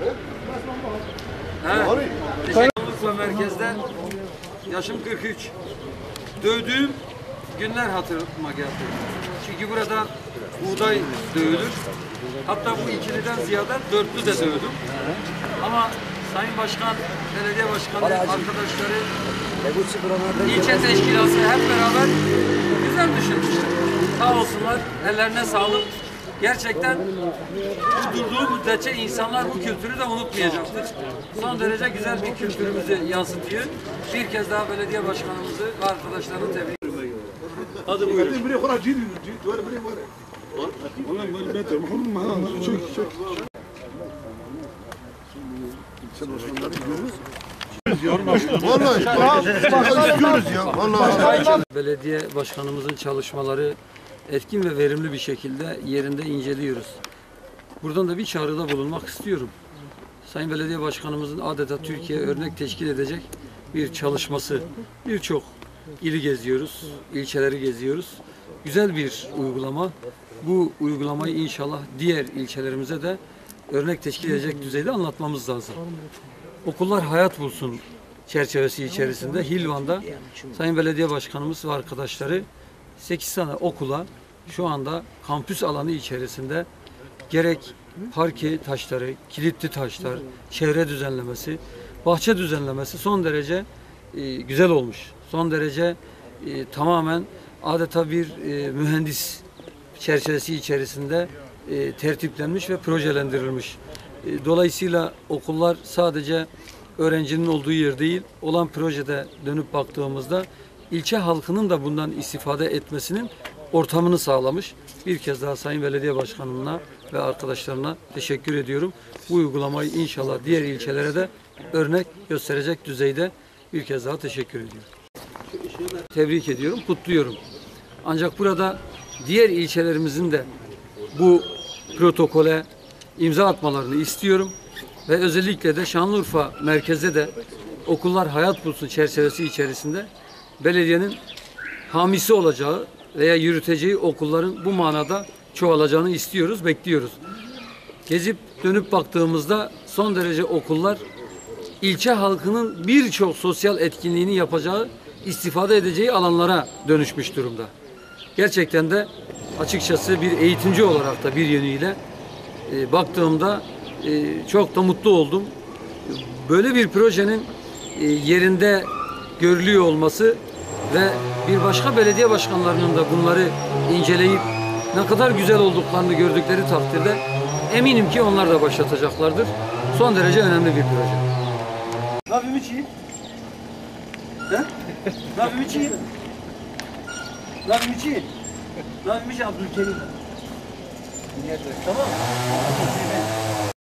Şanlıurfa merkezde yaşım 43. Dövdüğüm günler hatırıma geldi. Çünkü burada buğday dövülür. Hatta bu ikiliden ziyade dörtlü de dövdüm. Ama Sayın Başkan, belediye başkanı, arkadaşları, ilçe teşkilatı hep beraber güzel düşünmüşler. Sağ olsunlar, ellerine sağlık. Gerçekten bu durduğu müddetçe insanlar bu kültürü de unutmayacaktır. Son derece güzel bir kültürümüzü yansıtıyor. Bir kez daha belediye başkanımızı ve arkadaşlarını tebrik ediyorum. Hadi buyurun. Belediye başkanımızın çalışmaları etkin ve verimli bir şekilde yerinde inceliyoruz. Buradan da bir çağrıda bulunmak istiyorum. Sayın Belediye Başkanımızın adeta Türkiye örnek teşkil edecek bir çalışması. Birçok ili geziyoruz, ilçeleri geziyoruz. Güzel bir uygulama. Bu uygulamayı inşallah diğer ilçelerimize de örnek teşkil edecek düzeyde anlatmamız lazım. Okullar hayat bulsun çerçevesi içerisinde Hilvan'da Sayın Belediye Başkanımız ve arkadaşları 8 tane okula şu anda kampüs alanı içerisinde gerek parke taşları, kilitli taşlar, çevre düzenlemesi, bahçe düzenlemesi son derece güzel olmuş. Son derece tamamen adeta bir mühendis çerçevesi içerisinde tertiplenmiş ve projelendirilmiş. Dolayısıyla okullar sadece öğrencinin olduğu yer değil, olan projede dönüp baktığımızda ilçe halkının da bundan istifade etmesinin ortamını sağlamış. Bir kez daha Sayın Belediye Başkanımına ve arkadaşlarına teşekkür ediyorum. Bu uygulamayı inşallah diğer ilçelere de örnek gösterecek düzeyde bir kez daha teşekkür ediyorum. Tebrik ediyorum, kutluyorum. Ancak burada diğer ilçelerimizin de bu protokole imza atmalarını istiyorum. Ve özellikle de Şanlıurfa merkezde de okullar hayat bulsun çerçevesi içerisinde belediyenin hamisi olacağı veya yürüteceği okulların bu manada çoğalacağını istiyoruz, bekliyoruz. Gezip dönüp baktığımızda son derece okullar ilçe halkının birçok sosyal etkinliğini yapacağı, istifade edeceği alanlara dönüşmüş durumda. Gerçekten de açıkçası bir eğitimci olarak da bir yönüyle baktığımda çok da mutlu oldum. Böyle bir projenin yerinde görülüyor olması ve bir başka belediye başkanlarının da bunları inceleyip ne kadar güzel olduklarını gördükleri takdirde eminim ki onlar da başlatacaklardır. Son derece önemli bir proje. Ne yapayım içeyim? He? Ne yapayım içeyim? Ne yapayım içeyim? Ne yapayım içeyim Abdülkerim? Tamam.